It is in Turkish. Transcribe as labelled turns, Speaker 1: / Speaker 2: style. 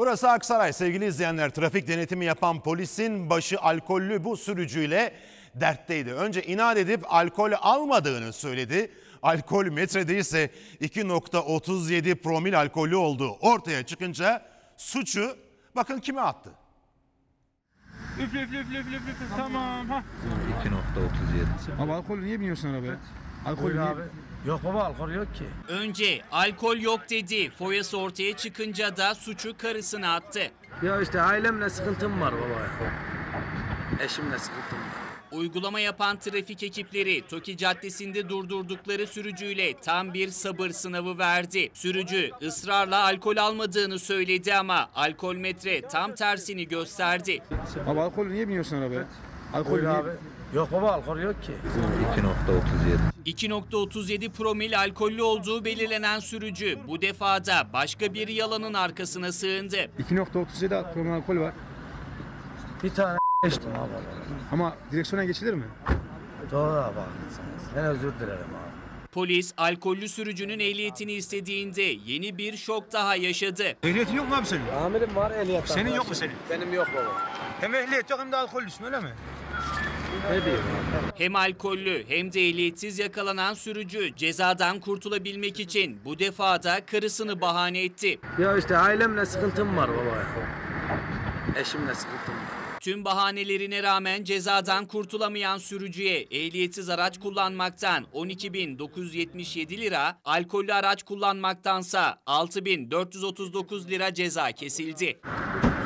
Speaker 1: Burası Aksaray sevgili izleyenler. Trafik denetimi yapan polisin başı alkollü bu sürücüyle dertteydi. Önce inat edip alkol almadığını söyledi. Alkol metrede ise 2,37 promil alkollü olduğu ortaya çıkınca suçu bakın kime attı.
Speaker 2: Üfle. Tamam ha.
Speaker 3: 2,37.
Speaker 4: Abi alkol niye biniyorsun arabaya? Alkol niye?
Speaker 3: Abi. Yok baba alkol yok ki.
Speaker 5: Önce alkol yok dedi. Foyası ortaya çıkınca da suçu karısına attı.
Speaker 3: Ya işte ailemle sıkıntım var baba. Eşimle sıkıntım var.
Speaker 5: Uygulama yapan trafik ekipleri Toki Caddesi'nde durdurdukları sürücüyle tam bir sabır sınavı verdi. Sürücü ısrarla alkol almadığını söyledi ama alkol metre tam tersini gösterdi.
Speaker 4: Abi alkol niye biniyorsun arabaya? Alkol niye?
Speaker 3: Abi. Yok baba alkol yok ki.
Speaker 5: 2,37. 2,37 promil alkollü olduğu belirlenen sürücü bu defada başka bir yalanın arkasına sığındı.
Speaker 4: 2,37 promil alkol var.
Speaker 3: Bir tane içtim abi.
Speaker 4: Ama direksiyona geçilir mi?
Speaker 3: Doğru abi haklısınız. Ben özür dilerim abi.
Speaker 5: Polis alkollü sürücünün ehliyetini istediğinde yeni bir şok daha yaşadı.
Speaker 4: Ehliyetin yok mu abi senin?
Speaker 3: Amirim var ehliyet.
Speaker 4: Senin yok mu senin?
Speaker 3: Benim yok baba.
Speaker 4: Hem ehliyet yok hem de alkollüsün öyle mi?
Speaker 3: Ne diyeyim abi?
Speaker 5: Hem alkollü hem de ehliyetsiz yakalanan sürücü cezadan kurtulabilmek için bu defada karısını bahane etti.
Speaker 3: Ya işte ailemle sıkıntım var baba. Eşimle sıkıntım var.
Speaker 5: Tüm bahanelerine rağmen cezadan kurtulamayan sürücüye ehliyetsiz araç kullanmaktan 12.977 lira, alkollü araç kullanmaktansa 6.439 lira ceza kesildi.